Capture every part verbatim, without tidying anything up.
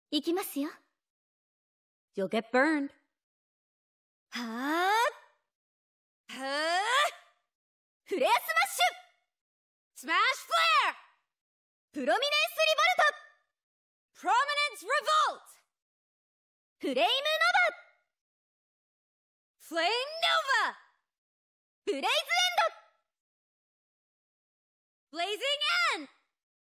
いきますよ。 You'll get burned. はーはーフレアスマッシュ Smash flare! プロミネンスリボルト Prominence revolt! フレイムノバ Flame nova! ブレイズエンド Blazing end!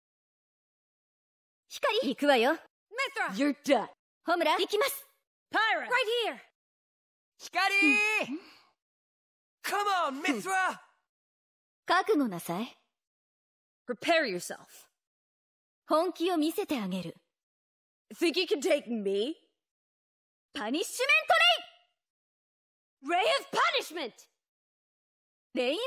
光行くわよ。 Mithra! You're done. ホムラ行きます。 Pyra! Right here! 光 Come on, Mithra! 覚悟なさい。 Prepare yourself. 本気を見せてあげる。 Think you can take me? パニッシュメント Ray of punishment! レイレインボ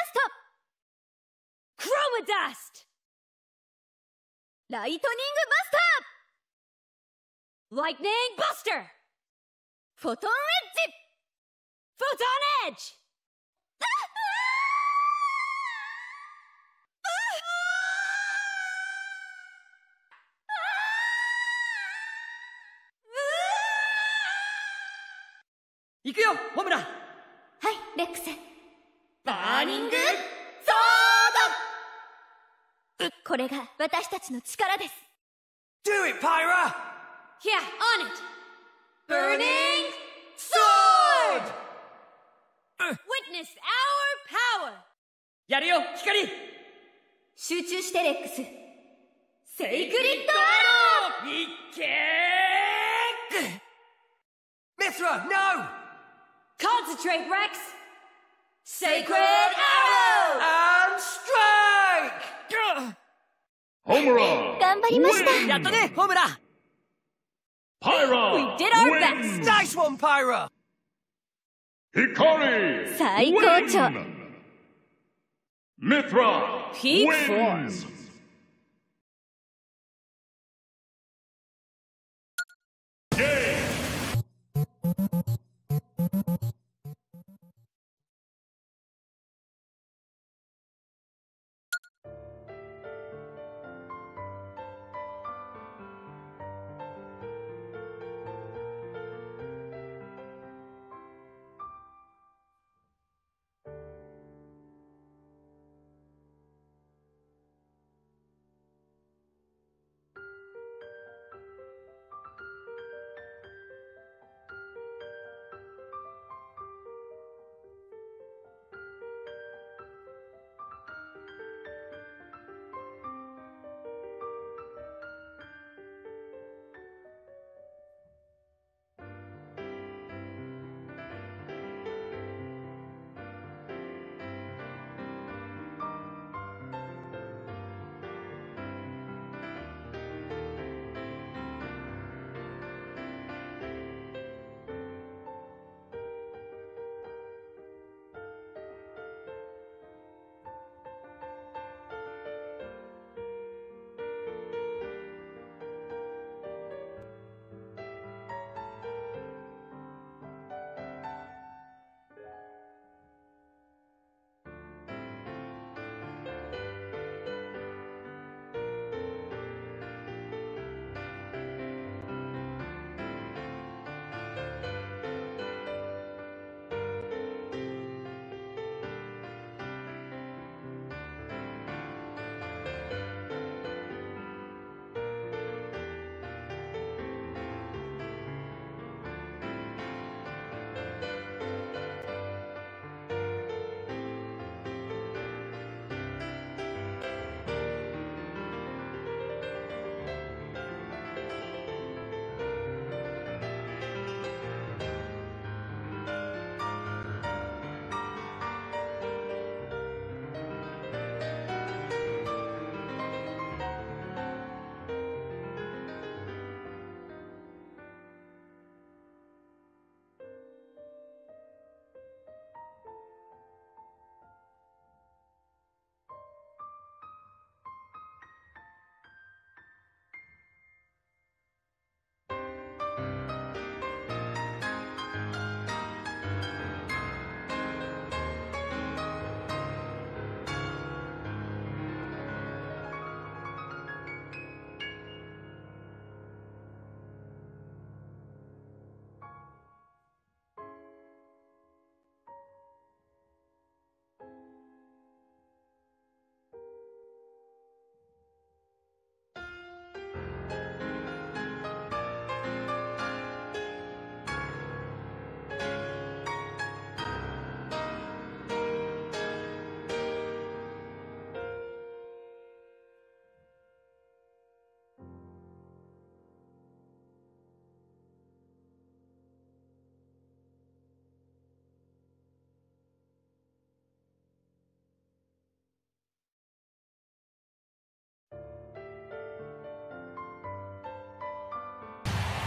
ーダスト Chroma dust! ライトニングバスター Lightning buster! フォトンエッジ Photon edge! 行くよ、ホムラ。 はい、レックス。 バーニングソーこれが私たちの力です。 ド !Do it, Pyra! Yeah, on it! Burning sword! Witness our power! やるよ、光集中してレックス。セイクリッドアローいけー Mithra, no! Concentrate, Rex! Sacred arrow! And strike! Homura! 頑張りました。 やったね、ホムラ Pyra! We did our wins! best! Nice one, Pyra! Hikari! 最高潮。 win! Mithra! Peak wins! Game!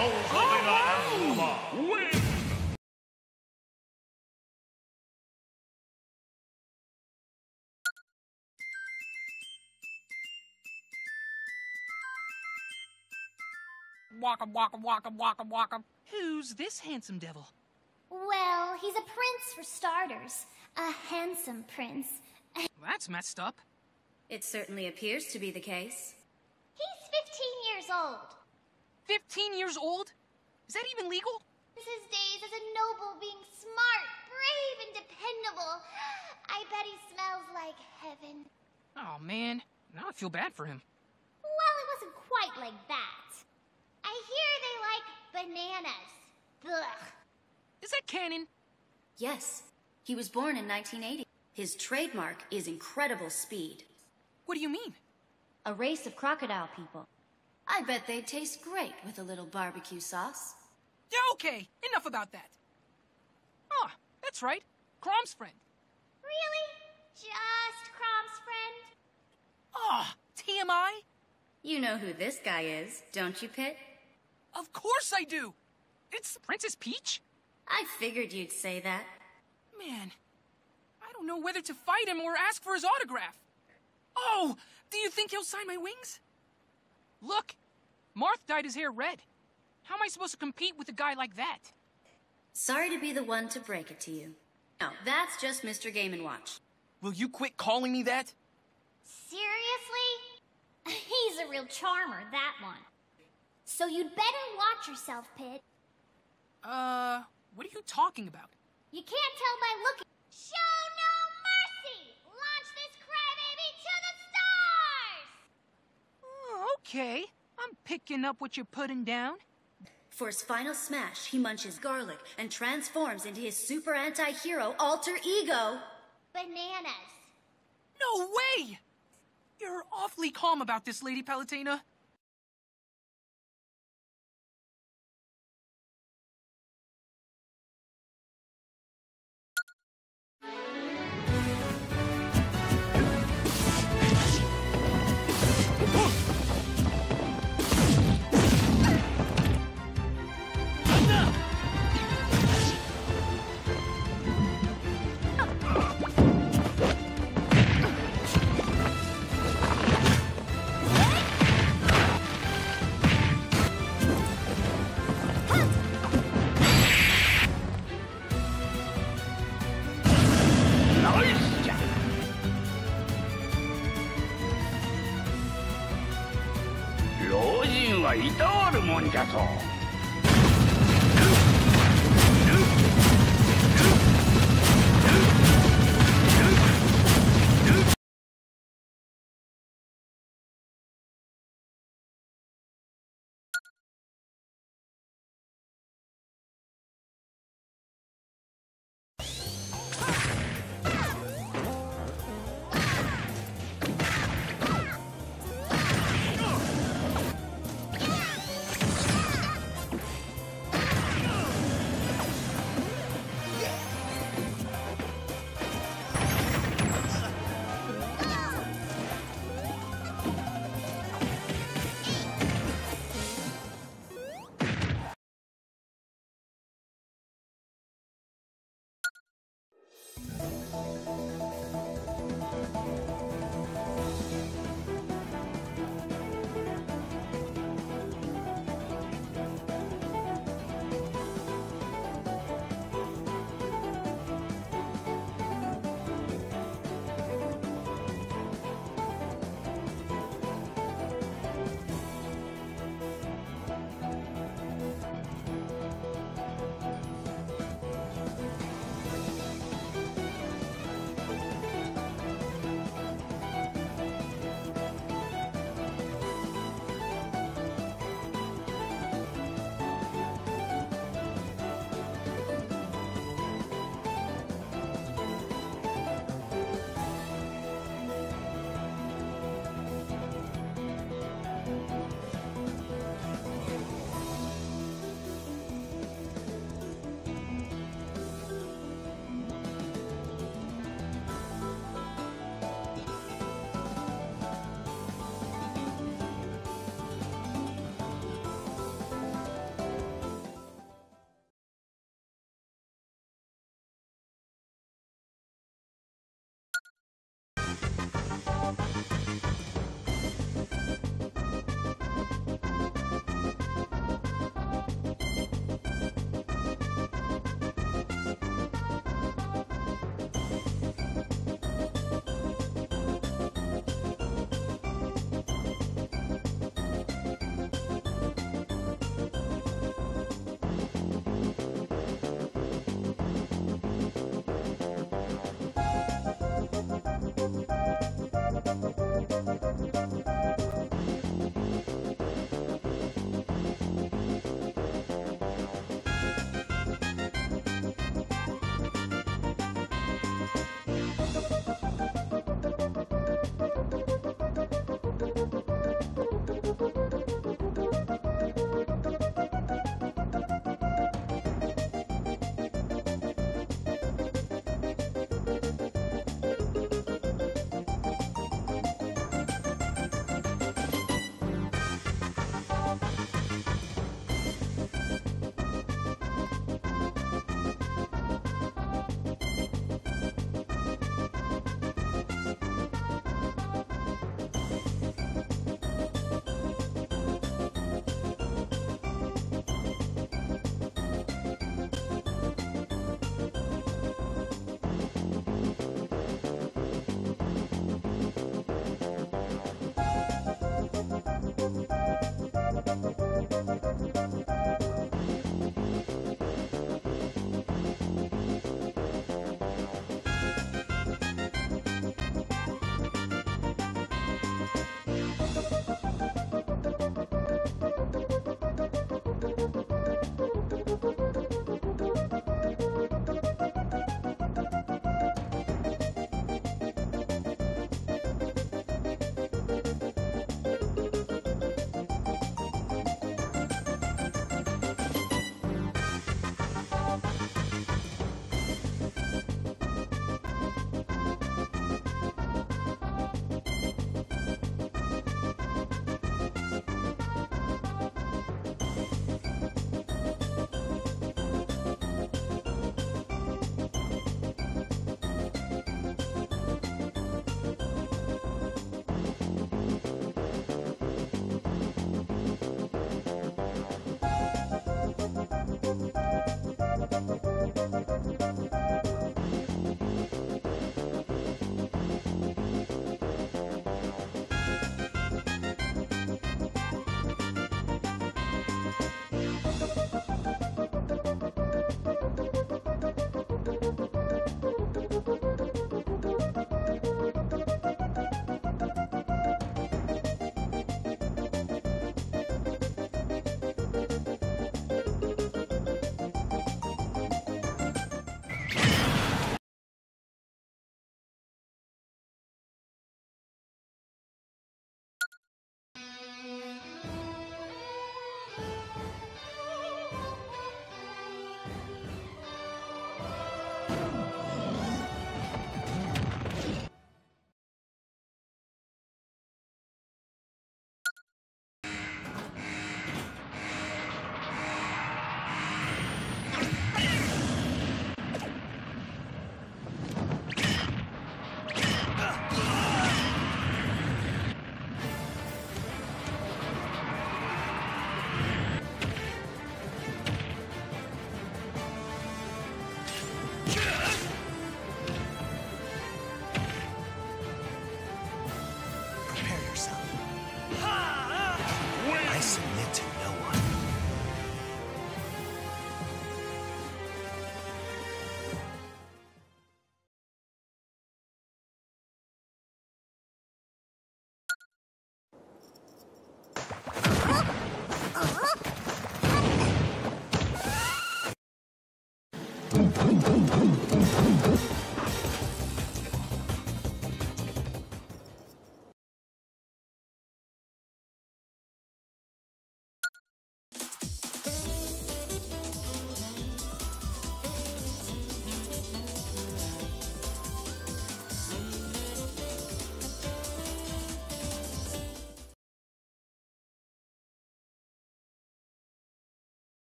Rosalina and Mama win! Waka waka waka waka waka. Who's this handsome devil? Well, he's a prince for starters. A handsome prince. That's messed up. It certainly appears to be the case. He's fifteen years old. Fifteen years old? Is that even legal? This is days as a noble being smart, brave, and dependable. I bet he smells like heaven. Oh man, now I feel bad for him. Well, it wasn't quite like that. I hear they like bananas. Ugh. Is that canon? Yes. He was born in nineteen eighty. His trademark is incredible speed. What do you mean? A race of crocodile people. I bet they'd taste great with a little barbecue sauce. Yeah, okay. Enough about that. Ah, that's right. Crom's friend. Really? Just Crom's friend? Ah, T M I? You know who this guy is, don't you, Pit? Of course I do. It's Princess Peach. I figured you'd say that. Man, I don't know whether to fight him or ask for his autograph. Oh, do you think he'll sign my wings? Look, Marth dyed his hair red. How am I supposed to compete with a guy like that? Sorry to be the one to break it to you. No, that's just Mister Game and Watch. Will you quit calling me that? Seriously? He's a real charmer, that one. So you'd better watch yourself, Pit. Uh, what are you talking about? You can't tell by looking. Show no mercy! Launch this crybaby to the stars! Oh, okay. I'm picking up what you're putting down. For his final smash, he munches garlic and transforms into his super anti-hero alter ego. Bananas. No way! You're awfully calm about this, Lady Palutena.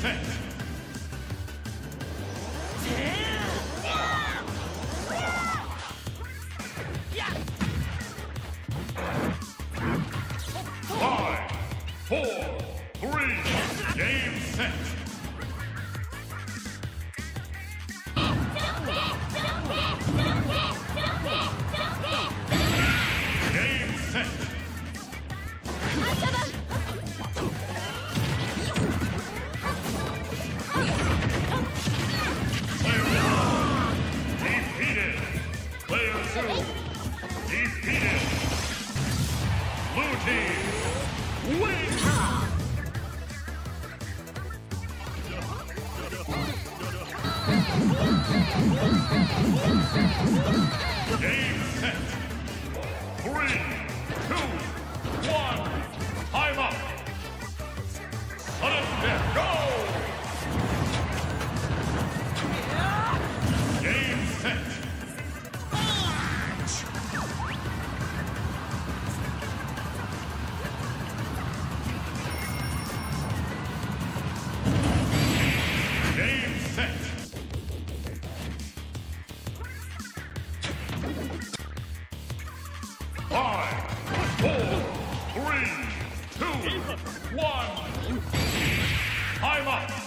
set. Five, four, three, game set. Game set. Player one defeated. Player two defeated. Blue team wins. Game set. Three, two, one. Time up. Sudden death. Go. Game set. Game set. Five, four, three, two, one. Time up.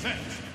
set.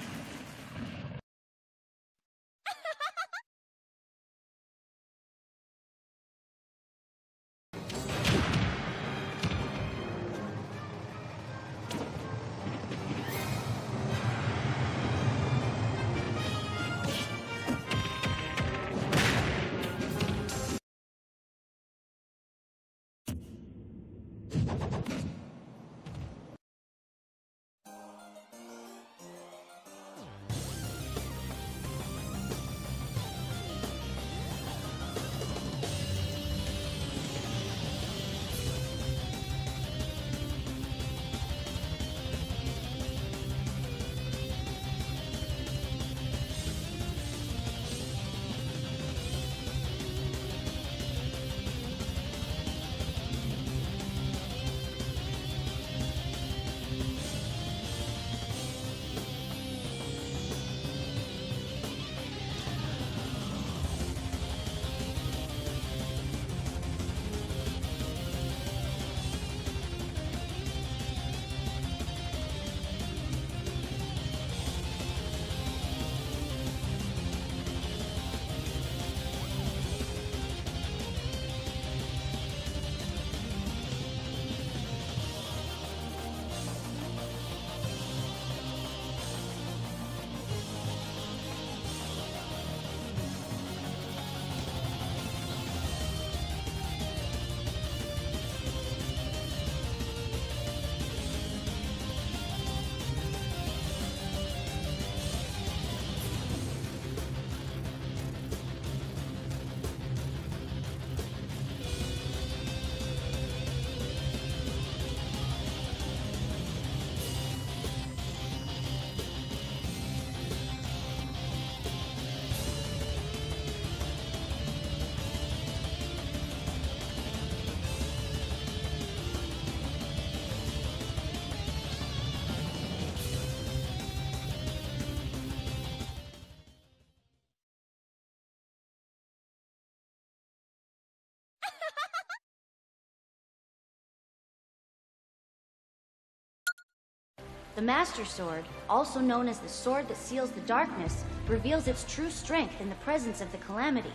The Master Sword, also known as the Sword that Seals the Darkness, reveals its true strength in the presence of the Calamity.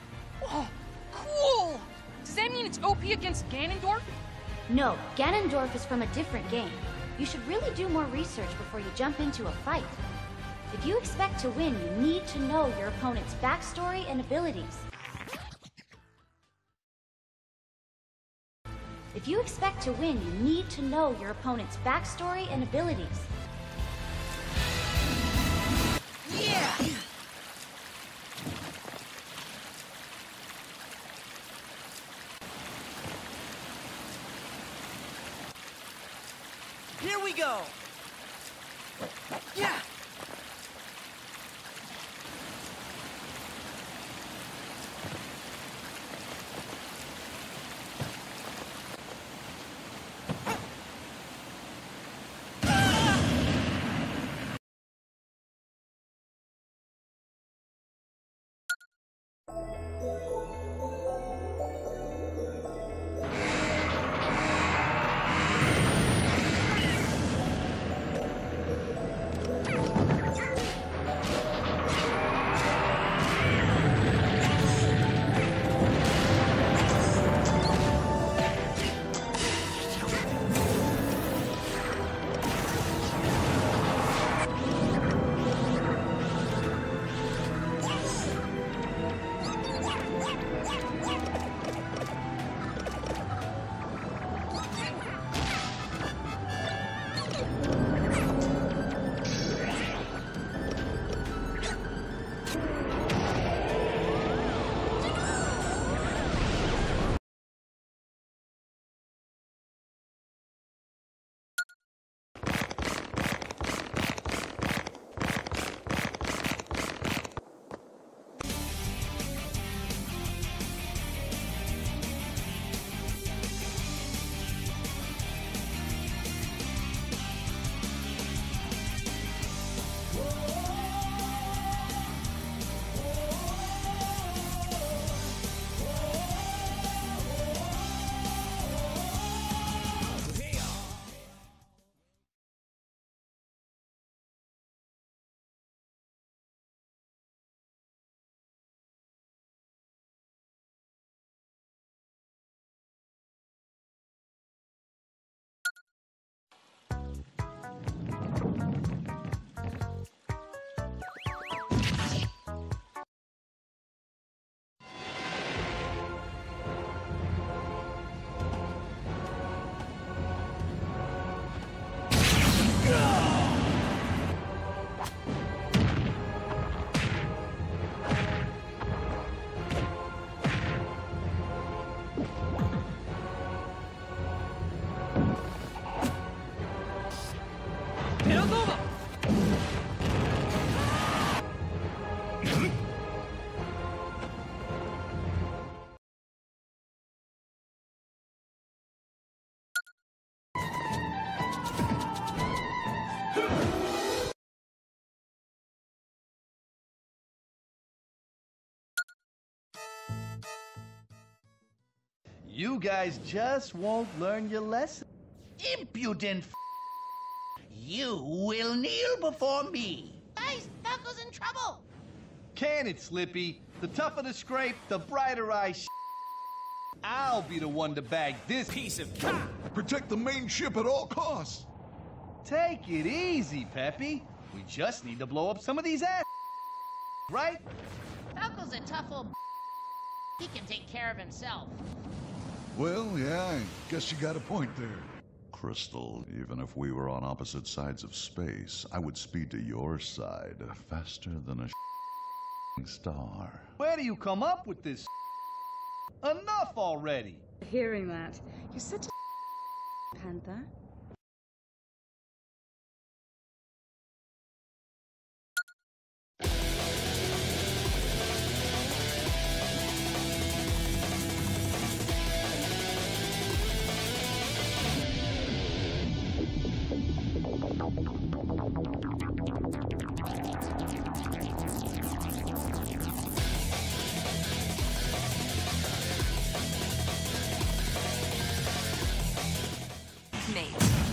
Oh, cool! Does that mean it's O P against Ganondorf? No, Ganondorf is from a different game. You should really do more research before you jump into a fight. If you expect to win, you need to know your opponent's backstory and abilities. If you expect to win, you need to know your opponent's backstory and abilities. Yeah! Here we go! Yeah! You guys just won't learn your lesson. Impudent f***. You will kneel before me. Guys, Falco's in trouble. Can it, Slippy? The tougher the scrape, the brighter I sh**. I'll be the one to bag this piece of cock. Protect the main ship at all costs. Take it easy, Peppy. We just need to blow up some of these ass. Right? Falco's a tough old. He can take care of himself. Well, yeah, I guess you got a point there. Crystal, even if we were on opposite sides of space, I would speed to your side faster than a star. Where do you come up with this? Enough already. Hearing that, you're such a panther. Mate.